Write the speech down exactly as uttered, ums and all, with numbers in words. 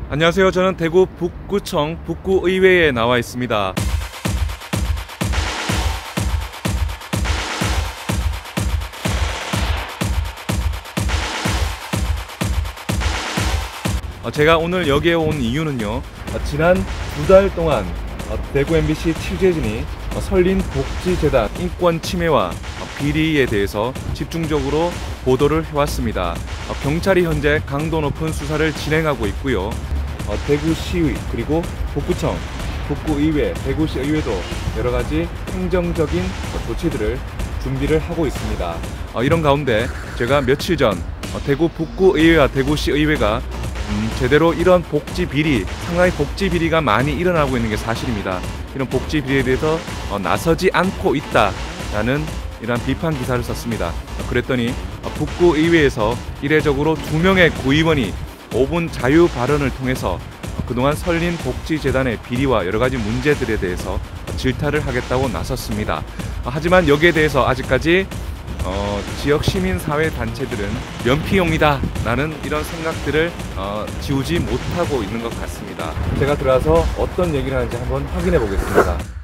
안녕하세요. 저는 대구 북구청 북구의회에 나와 있습니다. 제가 오늘 여기에 온 이유는요, 지난 두 달 동안 대구 엠비씨 취재진이 설린복지재단 인권 침해와 비리에 대해서 집중적으로 보도를 해왔습니다. 경찰이 현재 강도 높은 수사를 진행하고 있고요. 대구시의 그리고 북구청, 북구의회, 대구시의회도 여러가지 행정적인 조치들을 준비를 하고 있습니다. 이런 가운데 제가 며칠 전 대구 북구의회와 대구시의회가 음, 제대로 이런 복지 비리, 상당히 복지 비리가 많이 일어나고 있는 게 사실입니다. 이런 복지 비리에 대해서 어, 나서지 않고 있다라는 이러한 비판 기사를 썼습니다. 그랬더니 북구의회에서 이례적으로 두 명의 구의원이 오 분 자유 발언을 통해서 그동안 설린복지재단의 비리와 여러가지 문제들에 대해서 질타를 하겠다고 나섰습니다. 하지만 여기에 대해서 아직까지 어, 지역 시민사회 단체들은 면피용이다 라는 이런 생각들을 어, 지우지 못하고 있는 것 같습니다. 제가 들어가서 어떤 얘기를 하는지 한번 확인해 보겠습니다.